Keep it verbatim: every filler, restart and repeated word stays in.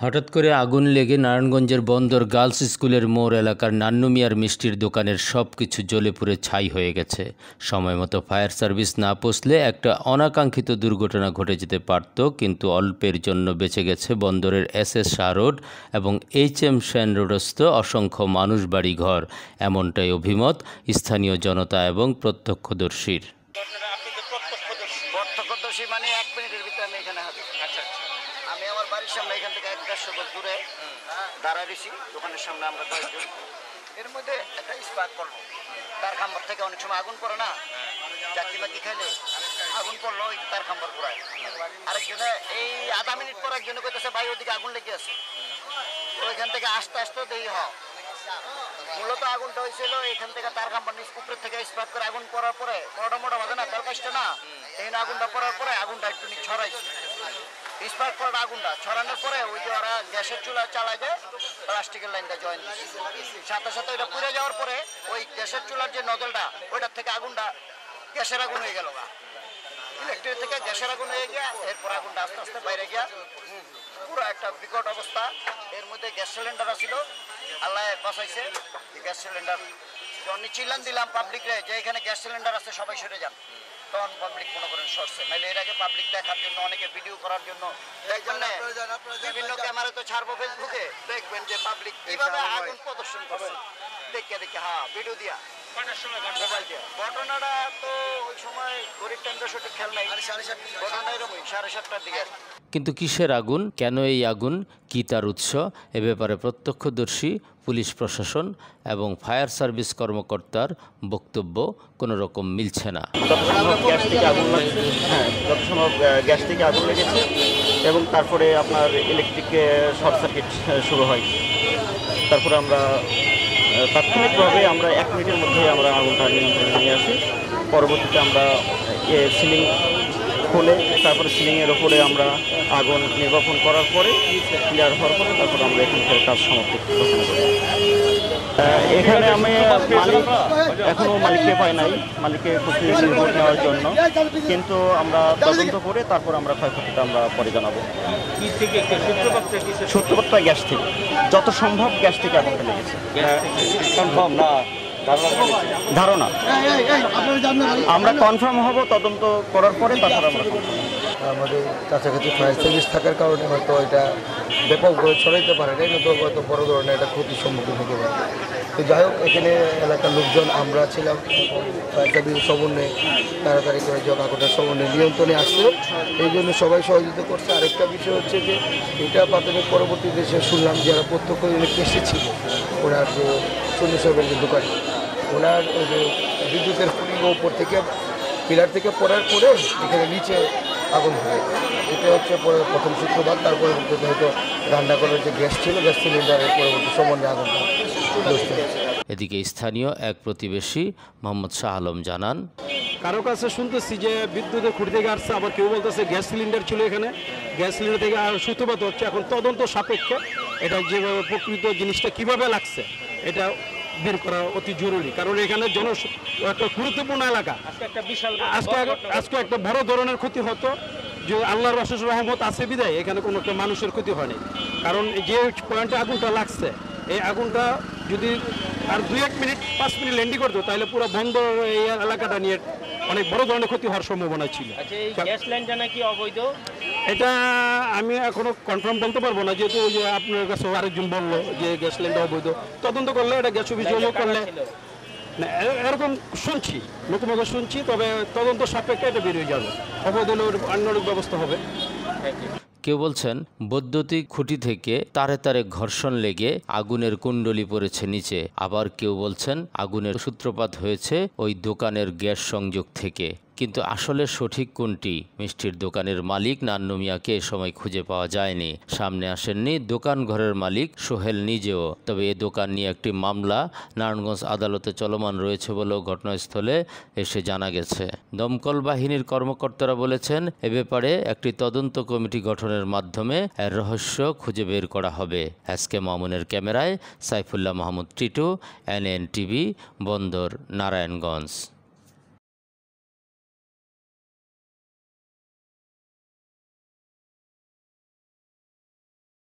হঠাৎ করে আগুন লেগে নারায়ণগঞ্জের বন্দর গার্লস স্কুলের মোড় এলাকার নান্নু মিয়ার মিষ্টির দোকানের সব কিছু জ্বলে পুড়ে ছাই হয়ে গেছে। সময়মতো ফায়ার সার্ভিস না পৌঁছলে একটা অনাকাঙ্ক্ষিত দুর্ঘটনা ঘটে যেতে পারত, কিন্তু অল্পের জন্য বেঁচে গেছে বন্দরের এস এস শাহ রোড এবং এইচ এম সেন রোডস্থ অসংখ্য মানুষ বাড়ি ঘর, এমনটাই অভিমত স্থানীয় জনতা এবং প্রত্যক্ষদর্শীর। প্রত্যক্ষদর্শী মানে এক মিনিটের ভিতরে আমি এখানে হাজির। আচ্ছা আচ্ছা, আমি আমার বাড়ির সামনে এখান থেকে এক দেড়শো গজ দূরে দাঁড়ায় রয়েছি দোকানের সামনে। আমরা কয়েকজন এর মধ্যে একটা স্পার্ক করলো, তার খাম্বার থেকে অনেক সময় আগুন পড়ে না, চাকরি বাকি খাইলে আগুন পড়লো, ওই তার খাম্বার পুরায়। আরেকজনে এই আধা মিনিট পর একজনে কইতেছে ভাই ওদিকে আগুন লেগে আছে। ওইখান থেকে আস্তে আস্তে দেরি হয়। মূলত আগুনটা হয়েছিল এখান থেকে তার খাম্বার নিচ উপরের থেকে স্পার্ক করে আগুন পড়ার পরে মোটা মোটা বাজে না, তার কাজটা না, এই আগুনটা পড়ার পরে আগুনটা একটু ছড়াইছে। স্পার্ক করার আগুনটা ছড়ানোর পরে ওই যে ওরা গ্যাসের চুলা চালায় যে প্লাস্টিকের লাইনটা জয়েন দিচ্ছে, সাথে সাথে ওইটা পুড়ে যাওয়ার পরে ওই গ্যাসের চুলার যে নজলটা ওইটার থেকে আগুনটা গ্যাসের আগুন হয়ে গেল, ইলেকট্রিক থেকে গ্যাসের আগুন হয়ে গিয়া এরপর আগুনটা আস্তে আস্তে বাইরে গিয়া পুরো একটা বিকট অবস্থা। এর মধ্যে গ্যাস সিলিন্ডার ছিল, আল্লাহ বাঁচাইছে। গ্যাস সিলিন্ডার যখন চিল্লান দিলাম পাবলিকরে যে এখানে গ্যাস সিলিন্ডার আছে সবাই সরে যান, তখন পাবলিক মনে করেন সরছে। নাহলে এর আগে পাবলিক দেখার জন্য, অনেকে ভিডিও করার জন্য বিভিন্ন ক্যামেরা তো ছাড়বো ফেসবুকে, দেখবেন যে পাবলিক কিভাবে আগুন প্রদর্শন করছে, দেখে দেখে হ্যাঁ ভিডিও দিয়া ঘটনাটা তো ওই সময় গরিব টাইমটা সঠিক খেয়াল নাই, ঘটনা এরকমই সাড়ে সাতটার দিকে। কিন্তু কিসের আগুন, কেন এই আগুন, কি তার উৎস, এ ব্যাপারে প্রত্যক্ষদর্শী, পুলিশ প্রশাসন এবং ফায়ার সার্ভিস কর্মকর্তার বক্তব্য কোনো রকম মিলছে না। যত সম্ভব গ্যাস থেকে আগুন হ্যাঁ যত সম্ভব গ্যাস থেকে আগুন লেগেছে এবং তারপরে আপনার ইলেকট্রিক শর্ট সার্কিট শুরু হয়। তারপরে আমরা তাৎক্ষণিকভাবে আমরা এক মিনিটের মধ্যে আমরা আগুনটা নিয়ন্ত্রণে নিয়ে আসি। পরবর্তীতে আমরা সিলিং খুলে তারপরে সিলিংয়ের ওপরে আমরা আগুন নির্বাপন করার পরে ক্লিয়ার হওয়ার পরে তারপরে আমরা এখান থেকে কাজ সমাপ্তি ঘোষণা করি। এখানে আমি মালিক এখনও মালিককে পাই নাই, মালিককে খুঁজে রিপোর্ট নেওয়ার জন্য, কিন্তু আমরা তদন্ত করে তারপর আমরা ক্ষয়ক্ষতিটা আমরা পরে জানাবো। সূত্রপাতটা গ্যাস থেকে, যত সম্ভব গ্যাস থেকে আগুনটা লেগেছে। কনফার্ম না ধারণা, আমরা কনফার্ম হব তদন্ত করার পরে, তারপর আমরা আমাদের কাছাকাছি ফায়ার সার্ভিস থাকার কারণে হয়তো এটা ব্যাপকভাবে ছড়াইতে পারে না, কিন্তু হয়তো বড় ধরনের একটা ক্ষতির সম্মুখীন হতে পারে। তো যাই হোক, এখানে এলাকার লোকজন আমরা ছিলাম, ফায়ার সার্ভিসের সমন্বয়ে তাড়াতাড়ি করে যখন আগুনটার সমন্বয়ে নিয়ন্ত্রণে আসছে, এই জন্য সবাই সহযোগিতা করছে। আরেকটা বিষয় হচ্ছে যে এটা প্রাথমিক পরবর্তীতে সে শুনলাম যারা প্রত্যক্ষ ইলেকট্রিসিটি ছিল, ওনার যে চল্লিশ হাজার যে দোকান, ওনার ওই যে বিদ্যুতের ফুলিং উপর থেকে পিলার থেকে পড়ার পরে এখানে নিচে আগুন হয়। এটা হচ্ছে পরে প্রথম সূত্রপাত। তারপরে হয়তো রান্না করার যে গ্যাস ছিল, গ্যাস সিলিন্ডারের পরবর্তী সমন্বয়ে আগুনটা বুঝতে হচ্ছে। এদিকে স্থানীয় এক প্রতিবেশী মোহাম্মদ শাহ আলম জানান, কারো কাছে শুনতেছি যে বিদ্যুতের খুঁটি থেকে আসছে, আবার কেউ বলতেছে গ্যাস সিলিন্ডার ছিল এখানে, গ্যাস সিলিন্ডার থেকে সূত্রপাত হচ্ছে। এখন তদন্ত সাপেক্ষে এটা যেভাবে প্রকৃত জিনিসটা কিভাবে লাগছে এটা বের করা অতি জরুরি, কারণ এখানে জন একটা গুরুত্বপূর্ণ এলাকা। আজকে আজকে একটা বড় ধরনের ক্ষতি হতো, যে আল্লাহর অশেষ রহমত আছে বিদায় এখানে কোনো একটা মানুষের ক্ষতি হয়নি। কারণ যে পয়েন্টে আগুনটা লাগছে, এই আগুনটা যদি আর দুই এক মিনিট পাঁচ মিনিট ল্যান্ডিং করতো, তাহলে পুরো বন্ধ এই এলাকাটা নিয়ে অনেক বড় ধরনের ক্ষতি হওয়ার সম্ভাবনা ছিল। গ্যাস লাইনটা নাকি অবৈধ, এটা আমি এখনো কনফার্ম বলতে পারবো না, যেহেতু যে আপনার কাছে আরেকজন বললো যে গ্যাস লাইনটা অবৈধ। তদন্ত করলে এটা গ্যাস অফিস করলে না, এরকম শুনছি, নতুনভাবে শুনছি, তবে তদন্ত সাপেক্ষে এটা বেরিয়ে যাবে। অবৈধ অন্যরূপ ব্যবস্থা হবে। কেউ বলছেন বৈদ্যুতিক খুঁটি থেকে তারে তারে ঘর্ষণ লেগে আগুনের কুণ্ডলি পড়েছে নিচে, আবার কেউ বলছেন আগুনের সূত্রপাত হয়েছে ওই দোকানের গ্যাস সংযোগ থেকে। কিন্তু আসলে সঠিক কোনটি, মিষ্টির দোকানের মালিক নান্নু মিয়াকে এ সময় খুঁজে পাওয়া যায়নি। সামনে আসেননি দোকান ঘরের মালিক সোহেল নিজেও। তবে এ দোকান নিয়ে একটি মামলা নারায়ণগঞ্জ আদালতে চলমান রয়েছে বলেও ঘটনাস্থলে এসে জানা গেছে। দমকল বাহিনীর কর্মকর্তারা বলেছেন এ ব্যাপারে একটি তদন্ত কমিটি গঠনের মাধ্যমে এর রহস্য খুঁজে বের করা হবে। এস কে মামুনের ক্যামেরায় Saifullah Mahmud Titu, N N TV, Bandar, Narayanganj.